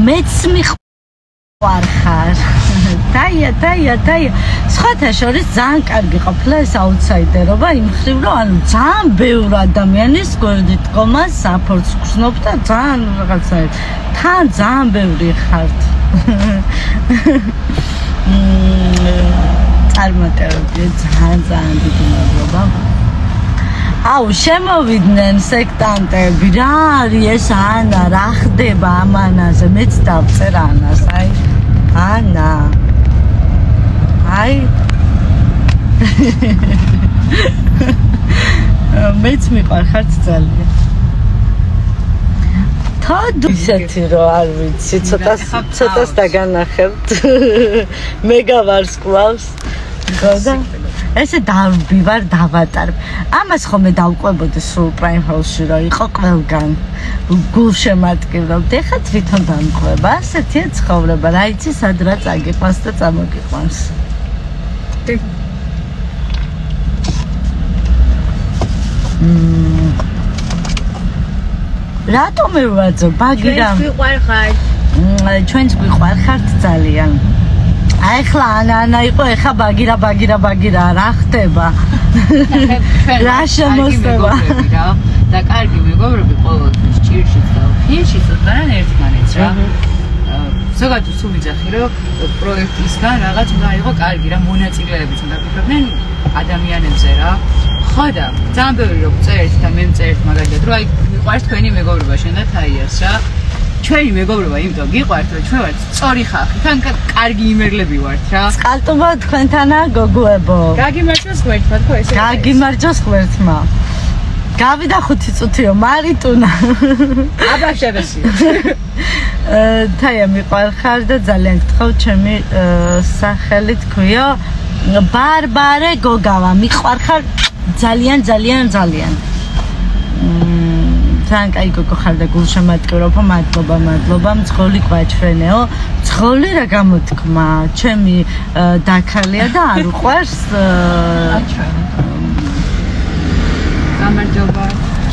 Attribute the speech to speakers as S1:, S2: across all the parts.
S1: მეც მიყვარხარ. თაია. სხვათა შორის ძალიან კარგი ყოფილა ეს აუთსაიდერობა იმ ხრივ, რომ ანუ ძალიან ბევრი ადამიანის გვერდით დგომას საფორს გრძნობ და ძალიან რაღაცა თან ძალიან ბევრი ხართ. წარმატებები ძალიან დიდი მადლობა. აუ შემოვიდნენ სექტანტები რა არის ეს ანა რა ხდება ამანაზე მეც დავწერ ანას აი ანა აი მეც მიყვარხართ ძალიან თადო ისეთი რომ არ ვიცი ცოტას დაგანახებთ მე გავარსკვლავს ხოდა ესე დავბივარ დავატარებ. ამას ხომ დავყვებოდი სულ პრაიმჰაუსში რომ იყო ყველგან გულშემატკივრობდი. ეხლა თვითონ დამყვება. ასეთია ცხოვრება. რა იცი სად რა წაგიყვანს და წამოგიყვანს. რატომ მევაძო ბაგირა? ჩვენც გვიყვარხართ ძალიან. ახლა ანა იყო ეხა ბაგირა რა ხდება რა შემოსდება
S2: და კარგი მეგობრები ყოველთვის ჭირშიც და ფინშიც უდგანან ერთმანეთს რა ზოგადად სულ ვიძახი რომ პროექტისგან რაღაც უნდა იყო კარგი რა მონაწილეებიც უნდა ფიქრობდნენ ადამიანებზე რა ხო და ძალიან ბევრი რომ წერთ და მე მწერთ მაგალითად რომ აი მიყვარს თქვენი მეგობრობა შენ და თაიას რა ჩვენი მეგობრობა იმიტომ გიყვართ რომ ჩვენ ვართ სწორი ხალხი თან კარგი იმერლები ვართ რა
S1: წყალტუბა თქვენთანა გოგოებო
S2: გაგიმარჯოს ღმერთმა თქო ესე
S1: გაგიმარჯოს ღმერთმა გავიდა 5 წუთიო მარიტუნა
S2: აბა შევესიო
S1: თაია მიყვარხარ და ძალიან გთხოვ ჩემი სახელი თქვიო ბარბარე გოგავა მიყვარხარ ძალიან ძალიან ძალიან კაი გოგო ხარ და გულშემატკივრობო მადლობა მძღოლი გვაჩვენეო მძღოლი რა გამოთქმა ჩემი დაქალია და არ უყვარს
S2: გამარჯობა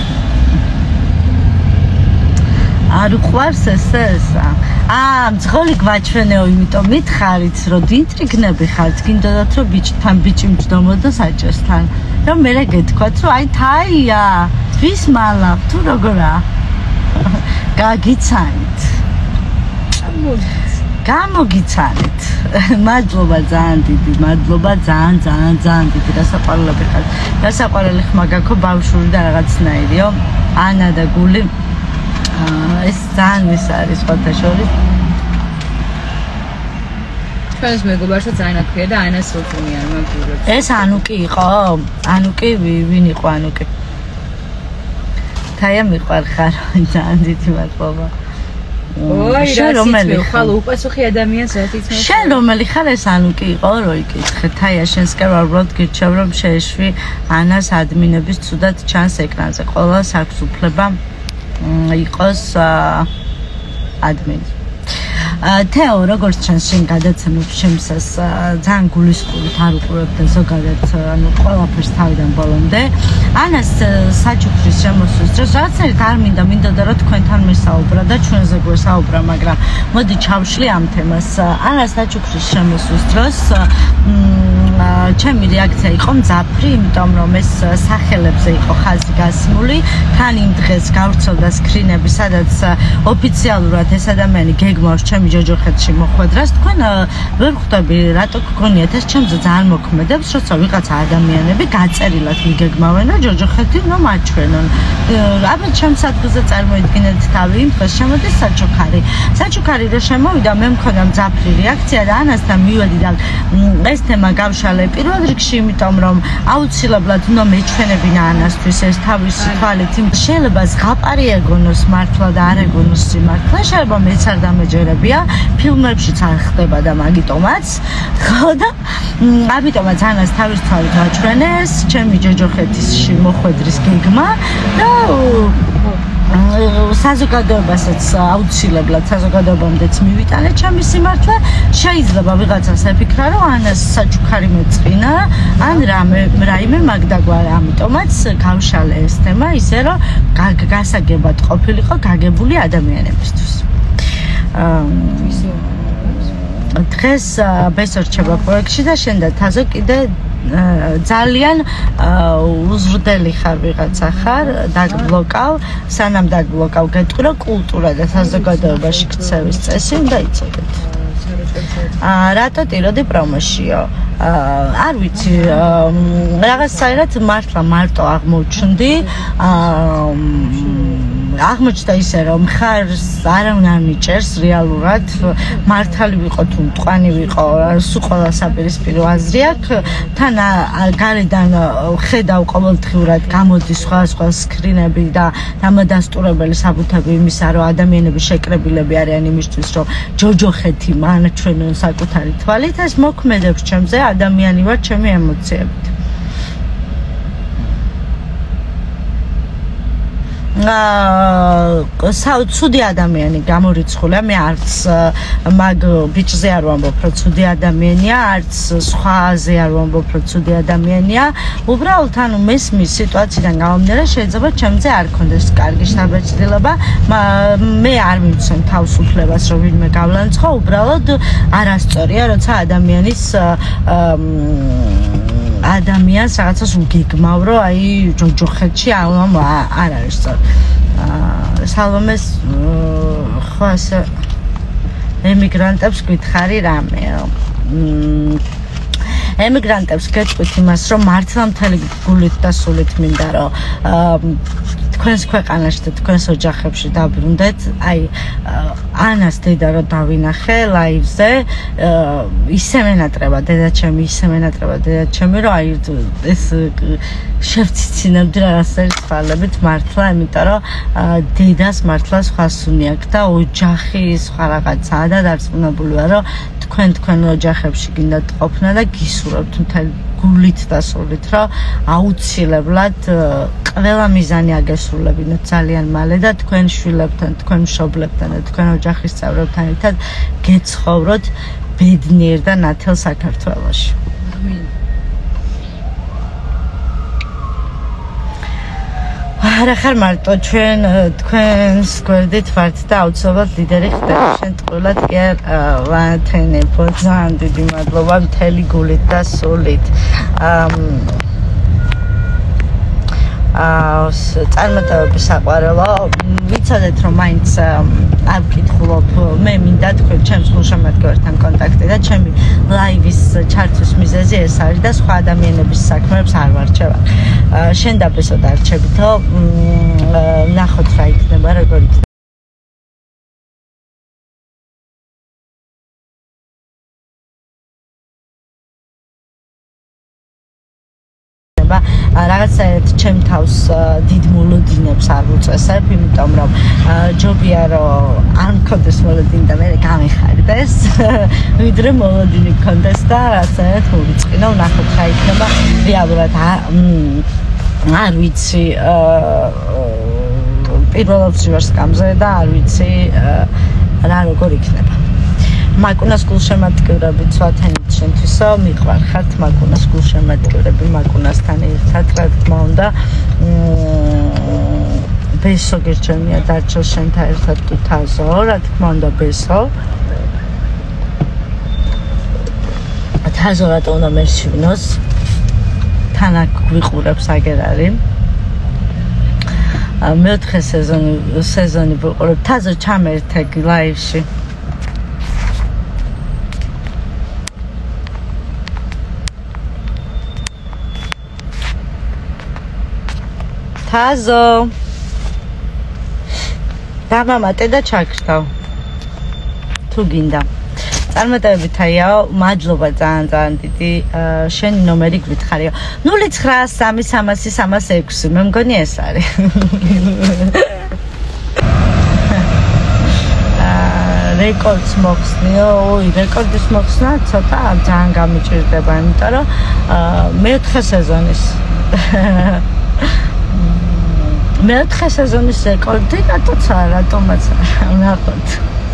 S1: არ უყვარს ესა მძღოლი გვაჩვენეო იმიტომ მითხარით რომ ინტრიგნები ხართ გინდოდათ რომ ბიჭთან ბიჭი მჯდომოდა საჭესთან რომ მე რა გეთქვათ რომ აი თაია ვის მალა თუ როგორა გაგიცანით გამოგიცანით მადლობა ძალიან დიდი მადლობა ძალიან დიდი გასაყვარლები ხართ გასაყვარელი ხმა გაქო ბავშვური და რაღაცნაირიო ანა და გული ეს ძალიან ის არის სხვათა შორის ჩვენს მეგობარსაც ანა ქვია და ანას სულთუნი არ მაგურებს ეს ანუკი იყო ანუკი ვინ იყო ანუკი თაია მიყვარხარ ძალიან დიდი მადლობა
S2: შენ რომელი ხარ უპასუხი ადამიანს რა თვითონ
S1: შენ რომელი ხარ ეს ანუკი იყო რო იკითხე თაია შენსკენ ვარბრალოდ გირჩევ რომ შეეშვი ანას ადმინების ცუდად ჩანს ეკრანზე ყოველს აქვს უფლება იყოს ადმინი თეო როგორც ჩანს შენ გადაცემებ შემსას ძალიან გულისყურით არ უყურებ და ზოგადად ანუ ყველაფერს თავიდან ბოლომდე ანას საჩუქრის შემოსვლის დროს რაღაცნაირად არ მინდოდა რომ თქვენთან მესაუბრა და ჩვენზე გვესაუბრა მაგრამ მოდი ჩავშლი ამ თემას ანას საჩუქრის შემოსვლის დროს ჩემი რეაქცია იყო მძაფრი იმიტომ რომ ეს სახელებზე იყო ხაზი გასმული თან იმ დღეს გავრცელდა სკრინები სადაც ოფიციალურად ეს ადამიანი გეგმავს ჩემი ჯოჯოხეთში მოხვედრას თქვენ ვერ ხვდები რატო გქონიათ ეს ჩემზე ძალიან მოქმედებს როცა ვიღაცა ადამიანები გაწერილად მიგეგმავენ და ჯოჯოხეთი რომ აჩვენონ აბა ჩემს ადგილზე წარმოიდგინეთ თავი იმ დღეს შემოდის საჩუქარი რომ შემოვიდა მე მქონდა მძაფრი რეაქცია და ანასთან მივედი და ეს თემა გავშალე პირველ რიგში იმიტომ რომ აუცილებლად უნდა მეჩვენებინა ანასთვის ეს თავისი თვალით შეიძლება ზღაპარი ეგონოს მართლა და არ ეგონოს სიმართლე შეიძლება მეც არ დამეჯერებია ფილმებშიც არ ხდება და მაგიტომაც ხო და ამიტომაც ანას თავის თვალით აჩვენეს ჩემი ჯოჯოხეთისში მოხვედრის გეგმა და საზოგადოებასაც აუცილებლად საზოგადოებამდეც მივიტანე ჩემი სიმართლე შეიძლება ვიღაცას აფიქრა რომ ანას საჩუქარი მეწყინა ან რაიმე მაგდაგვარა ამიტომაც გავშალე ეს თემა ისე რომ გასაგებად ყოფილიყო გაგებული ადამიანებისთვის დღეს ბესო რჩება პროექტში და შენ და თაზო კიდე ძალიან უზრდელი ხარ ვიღაცა ხარ დაგბლოკავ სანამ დაგბლოკავ გეტყვი რომ კულტურა და საზოგადოებაში ქცევის წესი უნდა იცოდეთ რატო ტიროდი პრომოშიო არ ვიცი რაღაცაირად მართლა მარტო აღმოჩნდი აღმოჩნდა ისე რომ ხარს არავინ არ მიჭერს რეალურად მართალი ვიყო თუ მტყვანი ვიყო სულ ყველა საპირისპირო აზრი აქვს თან გარედან ხედავ ყოველდღიურად გამოდის სხვა სკრინები და დამადასტურებელი საბუთები იმისა რომ ადამიანები შეკრებილები არიან იმისთვის რომ ჯოჯოხეთი მან ჩვენ საკუთარი თვალით ეს მოქმედებს ჩემზე ადამიანი ვარ ჩემი ემოციებით ცუდი ადამიანი გამორიცხულია მე არც მაგ ბიჭზე არ ვამბობ რომ ცუდი ადამიანია არც სხვაზე არ ვამბობ რომ ცუდი ადამიანია უბრალოდ ანუ მესმის სიტუაციიდან გამომდინარე შეიძლება ჩემზე არ ქონდეს კარგი შთაბეჭდილება მე არ მივცემ თავისუფლებას რომ ვინმე გავლანცხო უბრალოდ არასწორია როცა ადამიანს რაღაცას უგეგმავ რომ აი ჯოჯოხეთში არ არის სწორ სალომეს ხო ასე ემიგრანტებს გითხარი რამეო ემიგრანტებს გეტყვით იმას რომ მართლა მთელი გულით და სულით მინდა რომ თქვენს ქვეყანაში და თქვენს ოჯახებში დაბრუნდეთ აი ანას დედა რომ დავინახე ლაივზე ისე მენატრება დედაჩემი რომ აი ეს შევციცინებდი რაღაცების თვალებით მართლა იმიტომ რომ დედას მართლა სხვა სუნი აქვს და ოჯახი სხვა რაღაცაა და დარწმუნებული ვარ რომ თქვენ ოჯახებში გინდათ ყოფნა და გისურვებთ მთელი გულით და სულით რომ აუცილებლად ყველა მიზანი აგესრულებინოთ ძალიან მალე და თქვენ შვილებთან, თქვენ მშობლებთან და თქვენ ოჯახის წევრებთან ერთად გეცხოვროთ ბედნიერ და ნათელ საქართველოში. არა ხარ მარტო ჩვენ თქვენს გვერდით ვართ და აუცილებლად ლიდერი ხდები შენ ტყუილად კი არ ვანათენებო ძალიან დიდი მადლობა მთელი გულით და სულით წარმატებების საყვარელო ვიცოდეთ რომ მაინც არ ვკითხულობ მე მინდა თქვენ ჩემს გულშემატკივრებთან კონტაქტი და ჩემი ლაივის ჩართვის მიზეზი ეს არის და სხვა ადამიანების საქმეებს არ ვარჩევ შენ და ბესო დარჩებითო ნახოთ რა იქნება როგორ იქნება რაღაცაერთ ჩემ თავს დიდ მოლოდინებს არ უწესებ, იმიტომ რომ ჯობია რომ არ მქონდეს მოლოდინი და მე გამეხარდეს, ვიდრე მოლოდინი მქონდეს და რაღაცაერთ მოვიწყინო, ვნახოთ რა იქნება რეალურად არ ვიცი პირველად ვარ სკამზე და არ ვიცი რა როგორ იქნება. მაკუნას გულშემატკივრები ცვათენით შენთვისო მიყვარხართ მაკუნას გულშემატკივრები მაკუნასთან ერთად რა თქმა უნდა ბესო გერჩენია დარჩა შენთან ერთად თუ თაზო რა თქმა უნდა ბესო თაზო რატო უნდა მერჩივნოს თან აქ გვიყურებს აგერ არის მეოთხე სეზონი ვიყურებ თაზო ჩამერთე ლაივში თაზო დამამატე და ჩაგრთავ თუ გინდა წარმატებები თაიაო მადლობა ძალიან დიდი შენი ნომერი გვითხრიო 093330306 მე მგონი ეს არის რეკორდს მოხსნიო რეკორდის მოხსნა ცოტა ძალიან გამიჭირდება იმიტომ რომ მეოთხე სეზონის მეოთხე სეზონის რეკორდი რატომაც ვნახოთ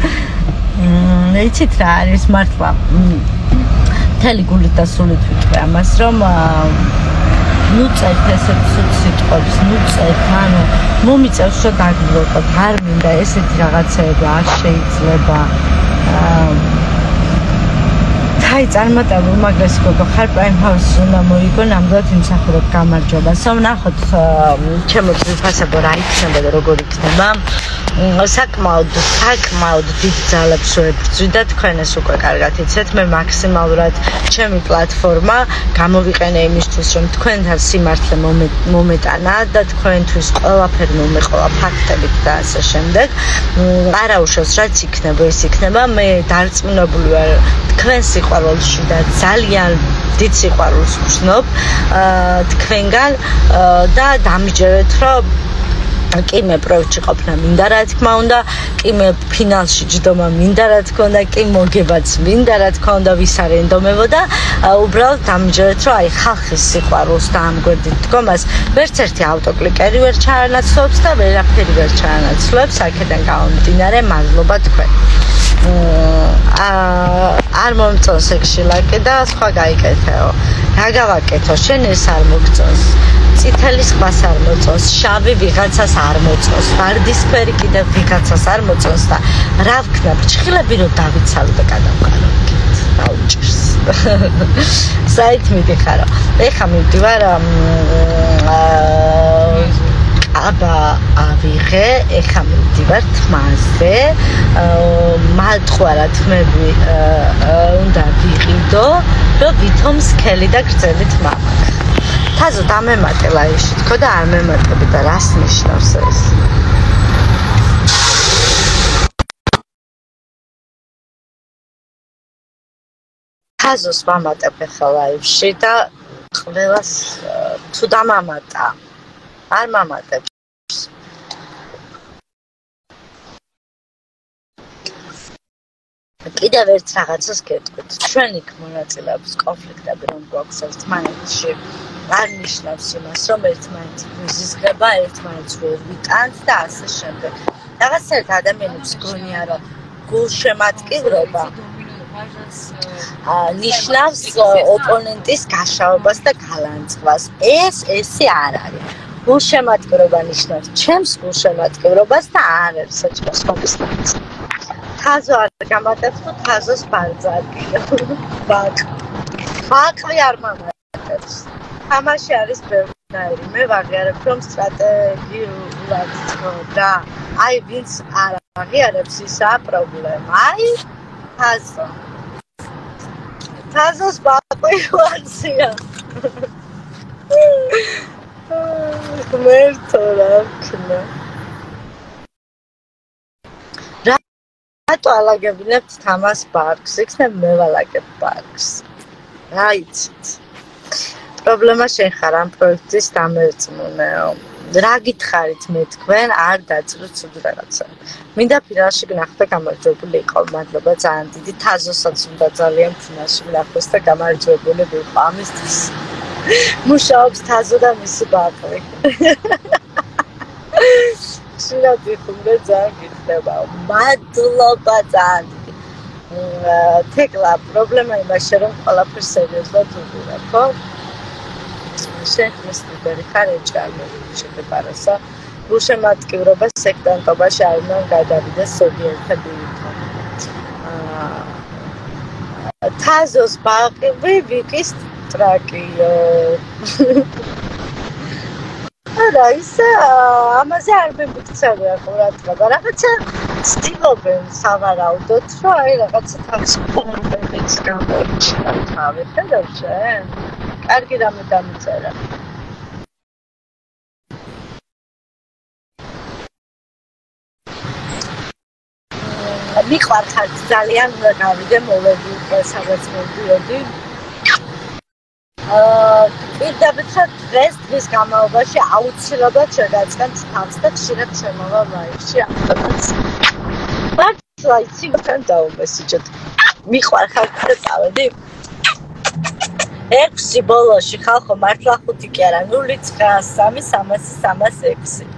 S1: იცით რა არის მართლა მთელი გულით და სულით ვიტყვი ამას რომ ნუ წერთ ესეთ ცუდ სიტყვებს, ნუ წერთ, ანუ მომიწევს რომ დაგბლოკოთ, არ მინდა ესეთი რაღაცეები არ შეიძლება. Hai, წარმატებულ მაგას გოგო, ხარ პრაიმჰაუსში უნდა მოიგო, ნამდვილად იმსახურებ გამარჯობა. Სამნახოთ ჩემო ძვირფასებო რა იქნება და როგორ იქნება. საკმაოდ დიდ ძალებს ვებრძვი და თქვენ ეს უკვე კარგად იცით. მე მაქსიმალურად ჩემი პლატფორმა გამოვიყენე იმისთვის, რომ თქვენთან სიმართლე მომეტანა და თქვენთვის ყველაფერი მომეყოლა ფაქტებით და ასე შემდეგ. არა უშავს რაც იქნება, ის იქნება. მე დარწმუნებული ვარ თქვენ სიყვარულში და ძალიან დიდ სიყვარულს ვგრძნობ თქვენგან და დამიჯერეთ რომ კი მე პროექტში ყოფნა მინდა რა თქმა უნდა, კი მე ფინალში ჯდომა მინდა რა თქმა უნდა, კი მოგებაც მინდა რა თქმა უნდა, ვის არ ენდომებოდა, უბრალოდ დამიჯერეთ რომ აი ხალხის სიყვარულს და ამ გვერდით დგომას ვერც ერთი ავტოკლიკერი ვერ ჩაანაცვლებს და ვერაფერი ვერ ჩაანაცვლებს, აქედან გამომდინარე მადლობა თქვენ. არ მომწონს ეგ შილაკი და სხვა გაიკეთეო. რა გავაკეთო? შენ ეს არ მოგწონს. წითელი სხვას არ მოწონს, შავი ვიღაცას არ მოწონს, ვარდისფერი კიდევ ვიღაცას არ მოწონს და რა ვქნა ფრჩხილები რომ დავიცალო და გადავყარო. აუჭირს. საით მიდიხარო. ეხა მივდივარ აბა ავიღე, ეხა მივდივარ თმაზე, მალტყვარა თმები უნდა ვიყიდო, რომ ვითომ სქელი და გრძელი თმა მაქვს. თაზო დამემატე ლაივში თქო და არ მემატები და რას ნიშნავს ეს? თაზოს ვამატებ ახლა ლაივში და ყველას თუ დამამატა არ მამატებს. კიდევ ერთ რაღაცას გეტყვით. ჩვენ იქ მონაწილეობს კონფლიქტები რომ გვაქვს ერთმანეთში. არ ნიშნავს იმას, რომ ერთმანეთი გვიზიზღება, ერთმანეთს ვერ ვიტანთ და ასე შემდეგ. რაღაცნაირად ადამიანებს გონია, რომ გულშემატკივრობა ნიშნავს ოპონენტის გაშავებას და გალანძღვას. ესე არ არის. გულშემატკივრობა ნიშნავს ჩემს გულშემატკივრობას და არ არის საჭირო სხვების ნაწილი. თაზო არ გამატებს თუ თაზოს ბარძა არ კიდევ. ბაყვი არ მამატებს. თამაში არის ბევრნაირი. მე ვაღიარებ რომ სტრატეგიულად და აი ვინც არ აღიარებს ისაა პრობლემა. აი თაზო. თაზოს ბაყვი ვარცია. მერტო რა ვქნა. რატო ალაგებინებთ თამას პარკს? იქნებ მე ვალაგებ პარკს. რა იცით? პრობლემა შენ ხარ ამ პროექტის დამერწმუნეო. რა გითხარით მე თქვენ არ დაწყოთ ცუდ რაღაცა. მინდა ფინალში გნახოთ და გამარჯვებული იყო. მადლობა ძალიან დიდი. თაზოსაც უნდა ძალიან ფინალში გნახოს და გამარჯვებული ვიყო ამისთვის. მუშაობს თაზო და მისი ბაყვი. შინად ვიხუმრე ძალიან გიხდება. მადლობა ძალიან დიდი. თეკლა პრობლემა იმაშია რომ ყველაფერს სერიოზულად უყურებ, ხო? შენ მისდები ხარ ეჭამე შეფარასა. გულშემატკივრობა სექტანტობაში არ უნდა გადავიდეს ზოგიერთ ვითომ. თაზოს ბაყვი ვიკის ტრაკიო. არა ისე ამაზე არ მემიქცევია ყურადღება. რაღაცა ცდილობენ სავარაუდოდ, რომ აი რაღაცა თავის კომპეტენციას გამოიჩინა თავი. ხედავ შენ? კარგი რამე დამიწერა. მიყვარხარ ძალიან უნდა გავიდე მოვედი უკვე სადაც მოვიდოდი. პირდაპირ დღის განმავლობაში აუცილებლად შეგაწყენთ თავს და ხშირად შემოვა ლაივში ამიტომაც მართლა იცი მგან დაუმესიჯეთ. მიყვარხარ და წავედი 6 ბოლოში ხალხო მართლა 5 კი არა 0-9-3-306